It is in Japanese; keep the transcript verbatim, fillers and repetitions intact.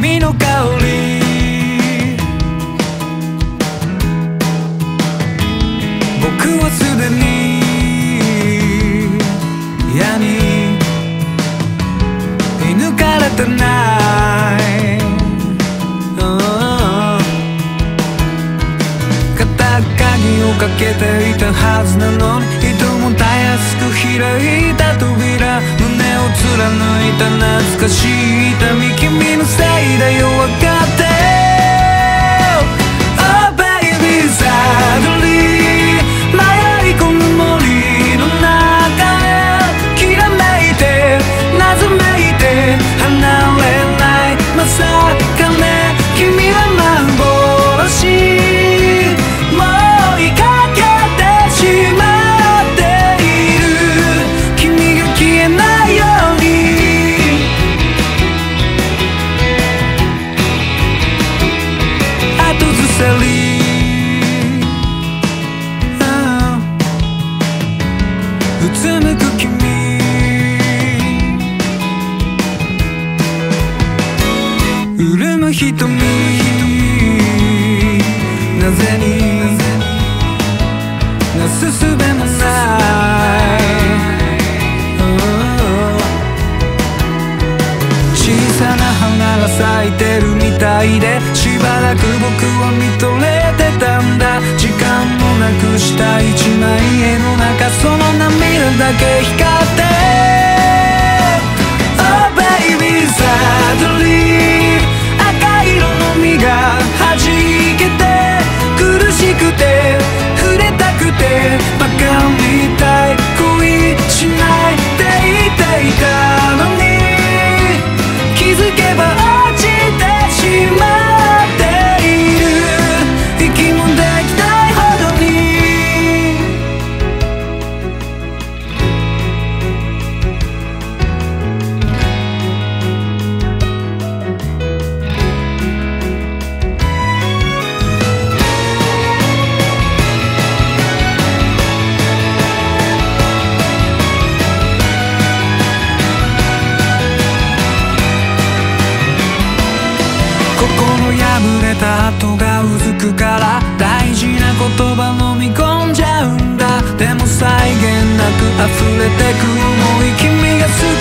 君の香り僕はすでに矢に射抜かれてない、肩鍵をかけていたはずなのにいともたやすく開いた扉、胸を貫いた懐かしい痛み、君のせいだよ分かって Oh baby sadly 迷い込む森の中へきらめいてなずめいて離れないまさかね君は幻もう追いかけてしまっている君が消えないように後ずさりうつむく君潤む瞳なぜになすすべもない、小さな花が咲いてるみたいでしばらく僕は見とれてたんだ、時間もなくした一枚絵の中その涙だけ光って Oh baby sadly 赤色の実が弾けて苦しくて触れたくてバカみたい恋しないって言っていたのに気づけば落ちてしまっている息もできないほどに心破れた跡がうずくから大事な言葉飲み込んじゃうんだ、でも際限なく溢れてく想い君が好き